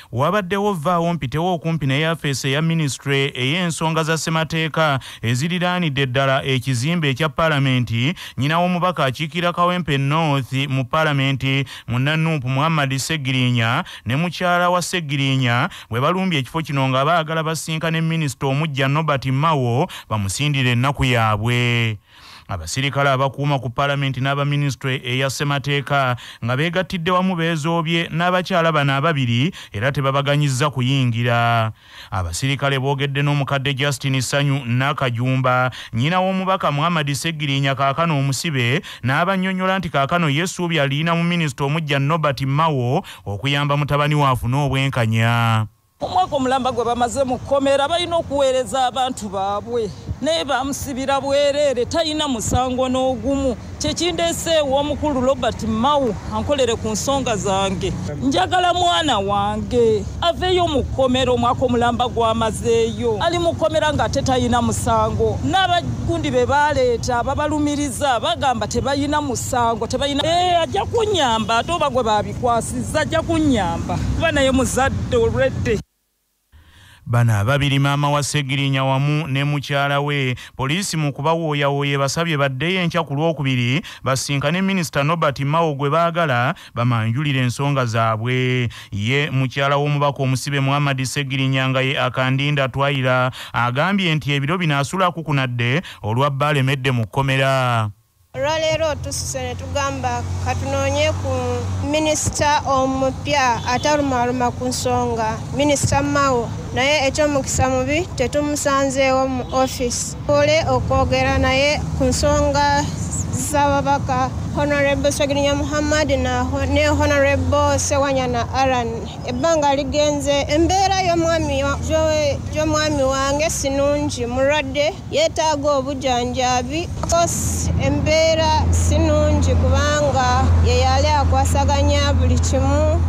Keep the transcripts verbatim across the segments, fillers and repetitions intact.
wabaddewo vaawo mpitewo okumpi ne yafeesi eya ministry ey'ensonga za ssemateeka eziriraanidde ddala ekizimbe ekya paalamenti nnyina w'omubaka akiikirira Kawempe North mu paalamenti munnanuupu Muhammad Ssegirinya ne mukyala wa Ssegirinya bwe balumbye ekifo kino nga baagala basinkane minisita omuggya Nobert bamusindire ennaku yaabwe. Abasirikale abakuuma ku paalamenti n'abaministre eya ssemateeka nga beegattidde wamu beezoobye n'abakyala bano ababiri era tebabaganyizza kuyingira. Abasirikale boogedde n'omukadde Justin Sanyu Nakajumba nnyina w'omubaka Muhammad Ssegirinya kaakano omusibe n'abannyonnyola nti kaakano yesuubi aliina mu minisita omuggya Nobert Mao okuyamba mutabani we afune obwenkanya. Omwaka omulamba gwe bamaze mu kkomera balina okuweereza abantu baabwe naye bamusibira bwereere talina musango n'ogumu. Kyekindeeseewo omukulu Robert Mao ankolere ku nsonga zange. Njagala mwana wange aveeyo mu kkomera omwaka omulamba gwamazeeyo ali mu kkomera ng'ate talina musango. N'abagundi be baaleeta babalumiriza bagamba tebalina musango tebalina ee ajja kunnyamba ate oba gwe baabikwasizza ajja kunnyamba kuba naye muzadde olwedde. Bana ababiri maama wa Ssegirinya wamu ne mukyala we poliisi mu kubawooyawooya basabye baddeyo enkya ku lwokubiri basinkane minisita Nobert Mao gwe baagala bamanjulire ensonga zaabwe. Ye mukyala w'omubaka omusibe Muhammad Ssegirinya nga ye akandinda Twaira agambye nti ebiro binaasula kukunadde olwa baalemedde mu kkomera. Olwaleero tusise tugamba katunoonye ku minisita omupya atalumaluma ku nsonga minisita Mao naye ekyomukisa mubi tetumusanzeewo mu office. Ole okwogera naye ku nsonga z'ababaka Honorable Ssegirinya Muhammad na ne Honorable Ssewanyana Alan. Ebbanga ligenze embeera y'omwami y'omwami wange sinungi mulwadde yeetaaga obujjanjabi. Embeera sinungi kubanga ye yali akwasaganya buli kimu.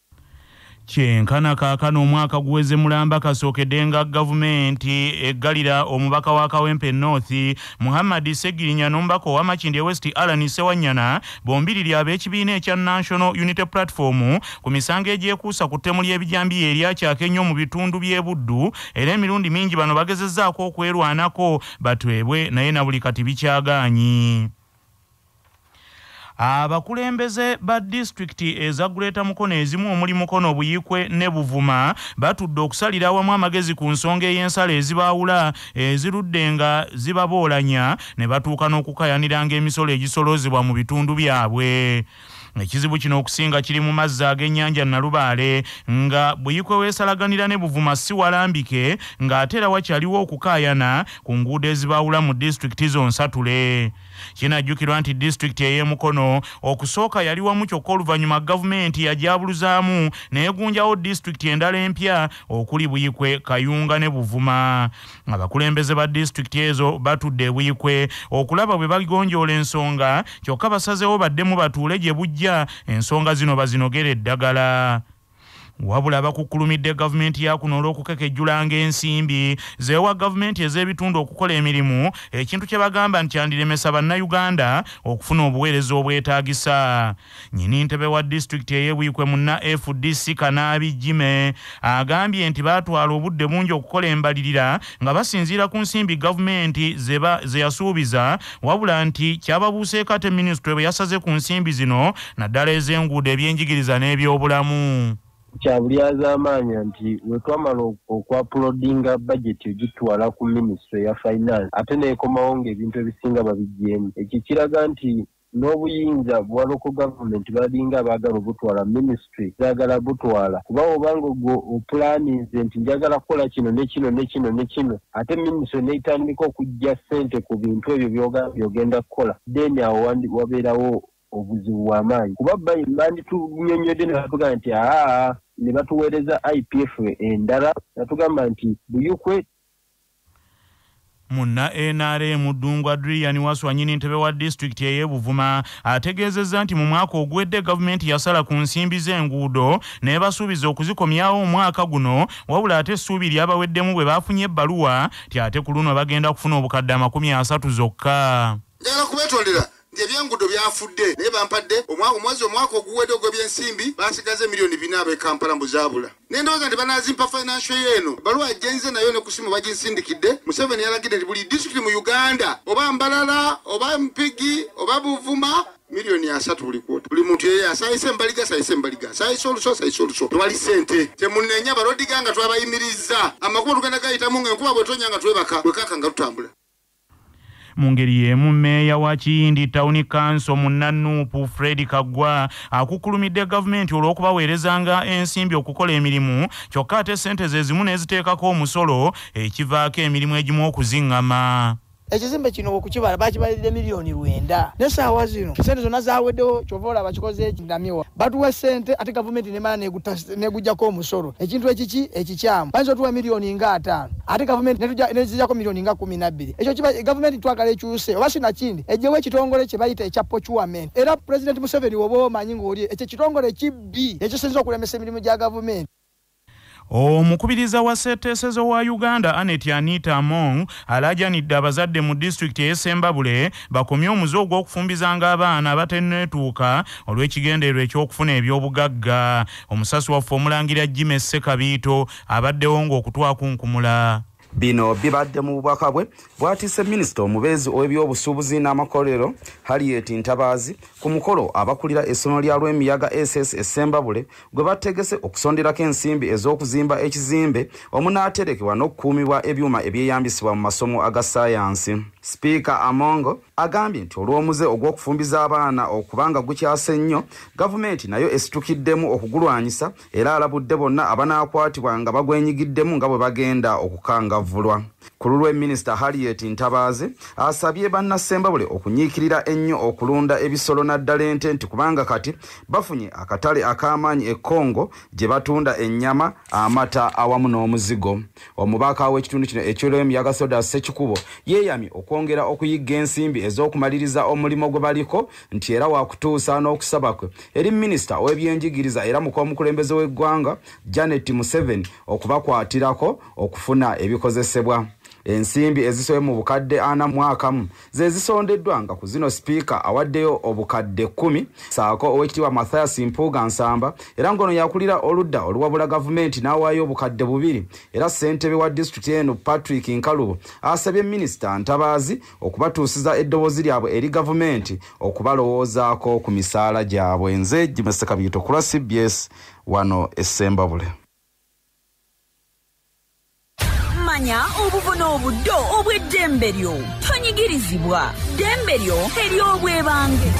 Kyenkana kaakano omwaka guweze mulamba kasookedde nga gavumenti eggalira omubaka wa Kawempe North Muhammad Ssegirinya n'omubaka owa Makindye West Alan Ssewanyana bombiriri ab'ekibiina ekya National Unity Platform ku misango egyekuusa ku ttemu ly'ebijambiya eryakyaka ennyo mu bitundu by'e Buddu era emirundi mingi bano bagezezzaako okwerwanako batwebwe naye na buli kati bikyagaanyi. Abakulembeze ba disitulikiti eza Greater Mukono ezimu omuli Mukono, Buyikwe ne Buvuma batudde okusalira awamu amagezi ku nsonga ey'ensala ezibaawula ezirudde nga zibaboolanya ne batuuka n'okukayaniranga emisolo egisolozebwa mu bitundu byabwe. Ekizibu kino okusinga kiri mu mazzi ag'ennyanja Nalubaale nga Buyikwe weesalaganira ne Buvuma si walambike ng'ate era wakyaliwo okukaayana ku nguudo ezibaawula mu disitulikiti zonsatule. Kinajjukirwa nti disitulikiti ey'e Mukono okusooka yali wamu kyokka oluvannyuma gavumenti yagyabuluzaamu n'egunjawo disitulikiti endala empya okuli Buyikwe, Kayunga ne Buvuma. Abakulembeze ba disitulikiti ezo batudde e Buyikwe okulaba bwe bagonjoola ensonga kyokka basazeewo baddemu batuule gye bujja ensonga zino bazinogere eddagala. Wabula abakukkulumidde gavumenti ya kuno olw'okukekejjulanga ensimbi zeewa gavumenti ez'ebitundu okukola emirimu ekintu kye bagamba nti kyandiremesa bannayuganda okufuna obuweereza obwetaagisa. Nnyini ntebe wa disitulikiti ey'e Buyikwe munna F D C Kanaabi Jime agambye nti baatwala obudde bungi okukola embalirira nga basinziira ku nsimbi gavumenti ze yasuubiza wabula nti kyababuuseeko ate minisitule bwe yasaze ku nsimbi zino naddala ez'enguudo ebyenjigiriza n'ebyobulamu. Kyabulyaza amaanyi nti wetwamala okwapulodinga budget ogitwala ku ministry ya finance ate neekomawo ng'ebintu ebisinga babiggyemu. Ekyo kiraga nti n'obuyinza bwa local government balinga abaagala obutwala ministry zaagala butwala kuba obanga opulaninze nti njagala kukola kino ne kino ne kino ne kino ate ministry neetandika okujja ssente ku bintu ebyo byogenda kukola then awo wabeerawo obuzibu bw'amaanyi kuba bandi tunyonyodde ne batugamba nti aa ne batuweereza I P F endala natugamba nti Buyikwe. Munna N R M Ddungu Adrian Waswa nnyini ntebe wa disitulikiti ey'e Buvuma ategeezezza nti mu mwaka ogwedde gavumenti yasala ku nsimbi z'enguudo n'ebasuubiza okuzikomyawo omwaka guno wabula ate essuubi lyabaweddemu bwe baafunye ebbaluwa ti ate ku luno bagenda kufuna obukadde amakumi asatu zokka. Njagala kubetondera nti ebyenguudo byafudde naye bampadde omwaka omwezi omwaka oguwedde ogw'ebyensimbi basigaze miliyoni bina ab'e Kampala mbuzaabula n'endowooza nti banazimpa financial yeeno baluwa ajenze nayo ne kusimu baginsindikidde Museveni yalagidde nti buli disitulikiti mu Uganda oba Mbalala oba Mpigi oba Buvuma miliyoni asatu buli kwota buli muntu yeye asayise mbaliga asayise mbaliga asayise oluso asayise oluso tewali ssente temunenya balodiga nga twabayimirizza amakubo tugenda gayitamu ng'enkuba bwetonya nga twebaka bwekaka nga tutambula. Mu ngeri y'emu mmeeya wa Kiyindi Town Council Munnanuupu Fred Kaggwa akukulumidde gavumenti olw'okubaweerezanga ensimbi okukola emirimu kyokka ate ssente ze zimu n'eziteekako omusolo ekivaako emirimu egimu okuziŋŋama. Ekizimbe kino okukibala bakibalidde miliyoni lwenda n'essaawa zino ssente zonna zaaweddewo kyova olaba kikoze ekindamyewa batuwa ssente ate gavumenti nemala negujjako omusolo ekintu ekiki ekikyamu bayinza otuwa miliyoni nga ataano ate gavumenti nezijjako miliyoni nga kumi na bbiri ekyo kiba gavumenti twagala ekyuse oba sinakindi ejjewo ekitongole kye bayita ekya procurement era Pulezidenti Museveni woba omanyi ng'oli ekyo ekitongole kibbi ekisinza okulemesa emirimu gya gavumenti. Omukubiriza wa ssetteesezo wa Uganda Anet Anita Among alajanidde abazadde mu disitulikiti y'e Ssembabule bakomye omuze ogw'okufumbizanga abaana abatenneetuuka olw'ekigendererwa eky'okufuna eby'obugagga. Omusasi waffe Omulangira Jimmy Ssekabiito abaddewo ng'okutwakunkumula. Bino bibadde mu bubaka bwe bwatise minisita omubeezi ow'ebyobusuubuzi n'amakolero Harriet Ntabaazi ku mukolo abakulira essomero lya Lwemiyaga S S Essembabule gwe bategese okusonderako ensimbi ez'okuzimba ekizimbe omunaaterekebwa n'okukuumibwa ebyuma ebyeyambisibwa mu masomo aga ssaayansi. Sipiika Amongo agambye nti olw'omuze ogw'okufumbiza abaana okubanga gukyase nnyo gavumenti nayo esitukiddemu okugulwanyisa era alabudde bonna abanaakwatibwa nga bagwenyigiddemu nga bwe bagenda okukangavvulwa. Ku lulwe minisita Harriet Ntabaazi asabye bannassembabule okunyiikirira ennyo okulunda ebisolo naddala ente nti kubanga kati bafunye akatale ak'amaanyi e Congo gye batunda ennyama amata awamu n'omuzigo. Omubaka w'ekitundu kino eky'Olwemiyaga Soda Ssekikubo yeeyamye okwongera okuyigga ensimbi ez'okumaliriza omulimo gwe baliko nti era waakutuusa n'okusaba kwe eri minisita ow'ebyenjigiriza era mukomukulembeze w'eggwanga Janet Museveni okubakwatirako okufuna ebikozesebwa. Ensimbi ezisobe mu bukadde ana mwakamu ze zisondeddwa nga ku zino sipiika awaddeyo obukadde kumi saako ow'ekitiibwa Mathias Mpuuga Nsamba era ngono yakulira oludda oluwabula gavumenti n'awaayo obukadde bubiri era ssentebe wa disitulikiti eno Patrick Nkalubo asabye minisita Ntabaazi okubatuusiza eddoboozi lyabwe eri gavumenti okubalowoozaako ku misaala gyabwe. Nze Jimmy Ssekabiito ku lwa C B S wano Essembabule. Manya obuvuna obuddo obw'eddembe lyo tonyigirizibwa ddembe lyo ery'obwebange.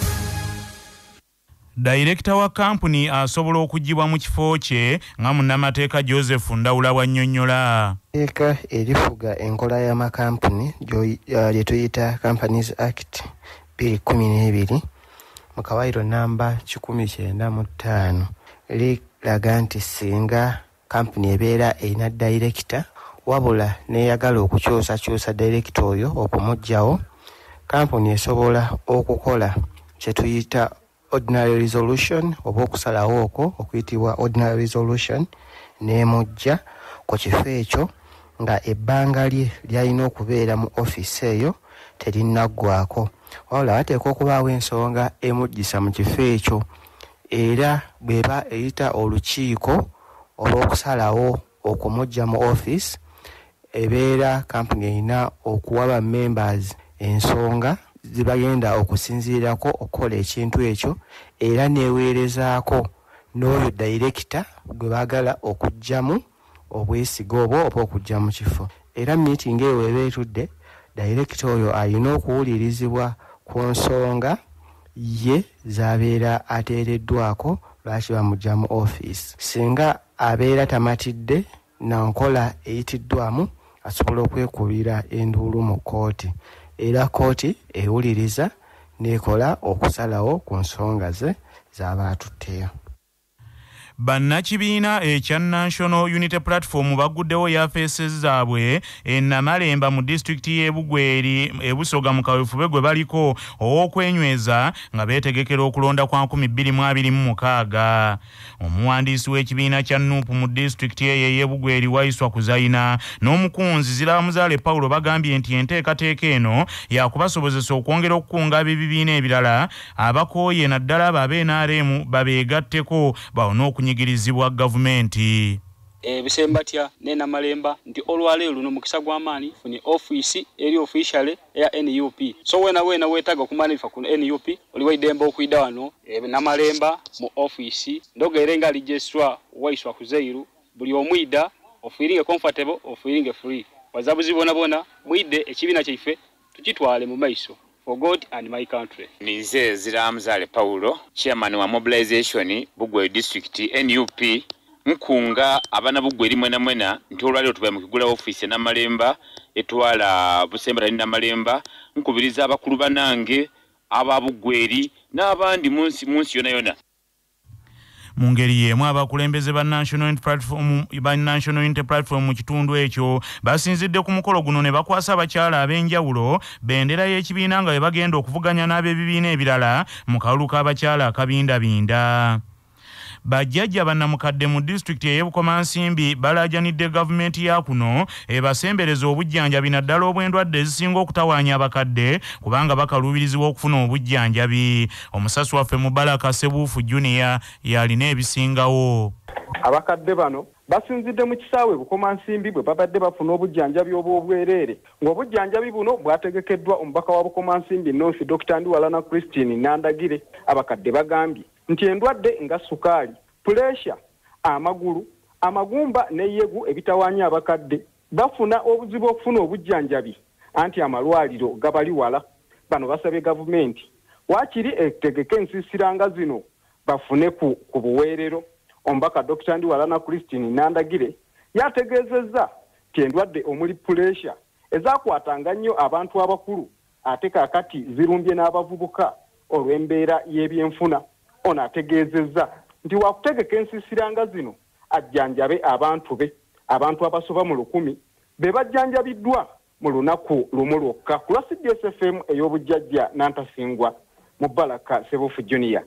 Director wa kampuni asobola okugibwa mu kifo kye nga munnamateeka Joseph Ndawula bw'annyonnyola. Eka erifuga enkola y'amakampuni lye tuyita Companies Act bbiri kkumi n'ebiri mu kawaayiro namba kikumi kyenda mu ttaano liraga nti singa kampuni ebeera erina director wabula neeyagala okukyusakyusa director oyo okumuggyawo kampuni esobola okukola kye tuyita ordinary resolution oba okusalawo okwo okuyitibwa ordinary resolution n'emujja ku kifo ekyo nga ebbanga lye lyalina okubeera mu ofiisi eyo terinnagwako wabula bateekwa okubaawo ensonga emuggisa mu kifo ekyo era bw'eba eyita olukiiko olw'okusalawo okumujja mu ofiisi ebeera kampuni erina okuwa ba members ensonga zibagenda okusinziirako okukola ekintu ekyo era neeweerezaako n'oyo director gwe baagala okuggyamu obwesiga obwo oba okujja mu kifo. Era meeting eyo weba etudde director oyo alina okuwulirizibwa ku nsonga ye z'abeera ateereddwako lwaki bamugya mu ofiisi. Singa abeera tamatidde na nkola eyitiddwamu asobola okwekubira enduulu mu kooti era kooti ewuliriza n'ekola okusalawo ku nsonga ze z'aba atutteyo. Bannakibiina ekya National Unity Platform baguddewo yafeesi zaabwe e Namalemba mu disitulikiti y'e Bugweri e Busoga mu kaweefube gwe baliko ow'okwenyweza nga beetegekera okulonda kwa nkumi bbiri mu abiri mu mukaaga. Omuwandiisi w'ekibiina kya N U P mu disitulikiti eyo ey'e Bugweri Waiswa Kuzayina n'omukunzi Ziramuzaale Paulo bagambye nti enteekateeka eno yakubasobozesa okwongera okukunga ebibiina ebirala abakooye naddala aba N R M babeegatteko bawona okunyigirizibwa gavumenti. Ebisembatya ne Namalemba nti olwaleero luno mukisa gw'amaanyi funye office eri official ya N U P. So wena wena wetaga kumanifa ku N U P oliwa idemba okuida wano e Namalemba mu office ndogerenga registra Waiswa Kuzairu buli omwida ofiringe comfortable ofiringe free. Wazabuzi bona bona mwide ekibina kyaife tukitwale mu maiso for God and my country. Ninze Ziramuzaale Paulo, chairman wa mobilization Bugweri district N U P. Mkunga abana Bugweri mwena mwena nti olwaliro tubaye mu kigula office na Malemba etwala Busembera ni Namalemba nkubiriza abakulu banange aba Bugweri n'abandi munsi munsi yona yona. Mu ngeri y'emu abakulembeze ba National Unity Platform ba National Unity Platform mu kitundu ekyo basinzidde ku mukolo guno ne bakwasa abakyala ab'enjawulo bendera y'ekibiina nga bwe bagenda okuvuganya n'ab'ebibiina ebirala mu kalulu k'abakyala akabindabinda. Bajjajja bannamukadde mu disitulikiti ey'e Bukomansimbi balaajanidde gavumenti ya kuno ebasembereza obujjanjabi naddala obw'endwadde ezisinga okutawaanya abakadde kubanga bakaluubirizibwa okufuna obujjanjabi. Omusasi waffe Mubaraka Sebuufu Junior yalina ebisingawo. Abakadde bano basinzidde mu kisaawe Bukomansimbi bwe babadde bafuna obujjanjabi obw'obwereere ng'obujjanjabi buno bwategekeddwa omubaka wa Bukomansimbi North Doctor Ndiwalana Christine Nandagire. Abakadde bagambye nti endwadde nga sukaali, pressure, amagulu, amagumba n'eyegu ebitawaanya abakadde bafuna obuzibu okufuna obujjanjabi anti amalwaliro gabali wala. Bano basabye gavumenti waakiri etegeke ensiisiranga zino bafune ku, ku buweerero. Omubaka Doctor Ndiwalana Christine Nandagire yategeezezza nti endwadde omuli pressure ezaakwatanga nnyo abantu abakulu ate kaakati zirumbye n'abavubuka olw'embeera y'ebyenfuna. Ono ategeezezza nti wakutegeka ensiisiranga zino ajjanjabe abantu be abantu abasoba mu lukumi be bajjanjabiddwa mu lunaku lumu lwokka ku lwa C D S F M ey'obujjajja Nantasingwa Mubaraka Sebuufu Junior.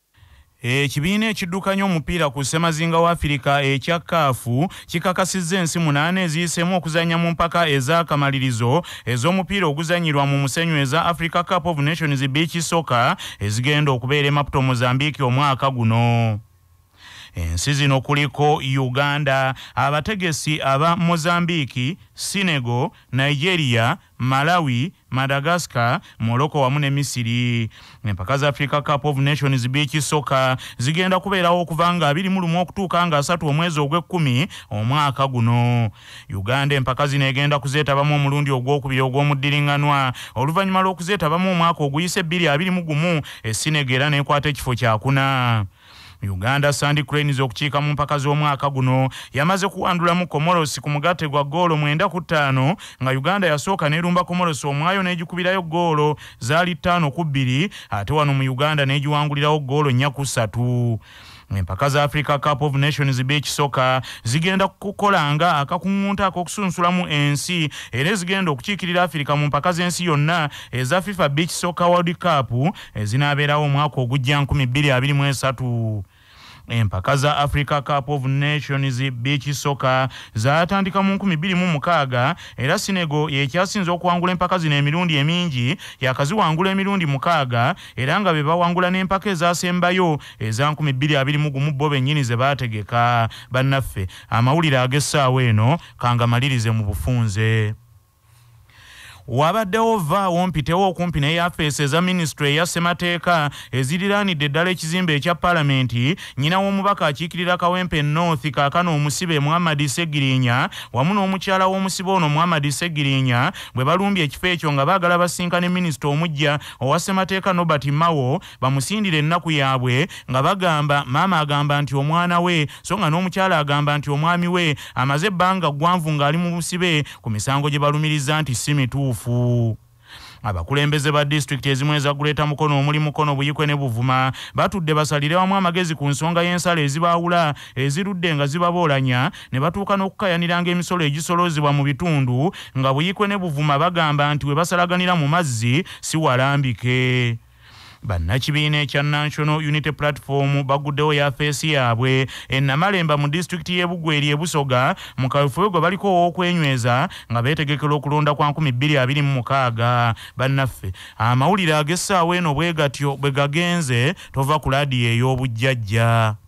Ekibiina ekiddukanya omupiira ku ssemazinga wa Afirika ekya kaafu kikakasizza ensi munaana eziyiseemu okuzannya mu mpaka ez'akamalirizo ez'omupiira oguzanyirwa mu musenyu eza Africa Cup of Nations Beach Soccer ezigenda okubeera e Maputo Mozambique omwaka guno. Ensi zino kuliko Uganda, abategesi aba Mozambique, Senegal, Nigeria, Malawi, Madagascar, Morocco wamu ne Misiri. Empaka za Africa Cup of Nations Beach Soccer zigenda kubeerawo okuva nga abiri mu lumu okutuuka nga asatu omwezi ogw'ekkumi omwaka guno. Uganda empaka zino egenda kuzeetabamu omulundi ogwokubiri ogw'omuddiringanwa oluvannyuma lw'okuzeetabamu omwaka oguyise bbiri abiri mu gumu e Senegal era n'ekwata ekifo kyakuna. Uganda Sand Cranes okukiika mu mpaka z'omwaka guno yamaze kuwandulamu Comoros ku mugatte gwa goolo mwenda ku ttaano nga Uganda yasooka n'erumba Comoros omwayo n'egikubirayo goolo zaali ttaano ku bbiri ate wano mu Uganda n'egiwangulirawo goolo nnya ku ssatu. Empaka za Africa Cup of Nations Beach Soccer zigenda kukolanga akakungunta ak'okusunsulamu ensi era zigenda okukiikirira Africa mu mpaka z'ensi yonna eza FIFA Beach Soccer World Cup ezinaabeerawo omwaka ogujja nkumi bbiri abiri mu esatu. Empaka za Africa Cup of Nations Beach Soccer zaatandika mu nkumi bbiri mu mukaaga era Senegal yekyasinze okuwangula empaka zino emirundi emingi yakaziwangula emirundi mukaaga era nga be bawangula n'empaka ezaasembayo eza nkumi bbiri abiri mu gumu bo bennyini ze baategeka. Bannaffe amawulire ag'essaawa eno kangamalirize mu bufunze. Wabaddewo vaawo mpitewo okumpi ne yafeesi eza minisitule eya ssemateeka eziriraanidde ddala ekizimbe ekya paalamenti nnyina w'omubaka akiikirira Kawempe North kaakano omusibe Muhammad Ssegirinya wamu n'omukyala w'omusibe ono Muhammad Ssegirinya bwe balumbye ekifo ekyo nga baagala basinkane minisita omujja owa ssemateeka Nobert Mao bamusindire ennaku yaabwe nga bagamba maama agamba nti omwana we so nga n'omukyala agamba nti omwami we amaze ebbanga ggwanvu ng'ali mu busibe ku misango gye balumiriza nti si mituufu. Abakulembeze ba district ezimu ezaguleta mukono omuli mukono buyikwe ne buvuma batudde basalire wamu amagezi ku nsonga y'ensalo ezibaawula ezirudde nga zibaboolanya ne batuuka n'okukayaniranga emisolo egisolozebwa mu bitundu nga buyikwe ne buvuma bagamba nti we basalaganira mu mazzi si walambike. Bannakibiina ekya National Unity Platform baguddewo yafeesi yaabwe e Namalemba mu disitulikiti y'e Bugweri e Busoga mu kaweefube gwe baliko ow'okwenyweza nga beetegekera okulonda kwa nkumi bbiri abiri mu mukaaga. Bannaffe amawulire ag'essaawa eno bwe gatyo bwe gagenze tova ku laadiyo ey'obujjajja.